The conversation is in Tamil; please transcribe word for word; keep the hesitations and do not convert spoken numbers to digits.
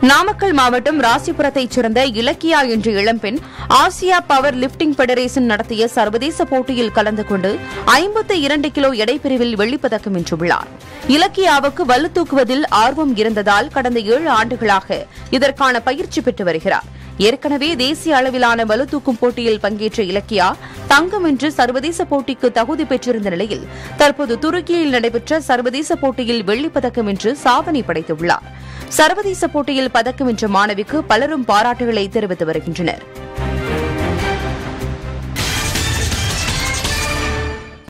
நாமக்கல் மாவட்டம் ராசிபுரத்தைச் சேர்ந்த இலக்கியா என்ற இளம்பெண் ஆசியா பவர் லிப்டிங் பெடரேஷன் நடத்திய சர்வதேச போட்டியில் கலந்து கொண்டு ஐம்பத்தி இரண்டு கிலோ எடைப்பிரிவில் வெள்ளிப்பதக்கம் வென்றுள்ளார். இலக்கியாவுக்கு வலு தூக்குவதில் ஆர்வம் இருந்ததால் கடந்த ஏழு ஆண்டுகளாக இதற்கான பயிற்சி பெற்று வருகிறார். ஏற்கனவே தேசிய அளவிலான வலு தூக்கும் போட்டியில் பங்கேற்ற இலக்கியா தங்கம் வென்று சர்வதேச போட்டிக்கு தகுதி பெற்றிருந்த நிலையில் தற்போது துருக்கியில் நடைபெற்ற சர்வதேச போட்டியில் வெள்ளிப்பதக்கம் வென்று சாதனை படைத்துள்ளார். சர்வதேச போட்டியில் பதக்கம் வென்ற மாணவிக்கு பலரும் பாராட்டுகளை தெரிவித்து வருகின்றனர்.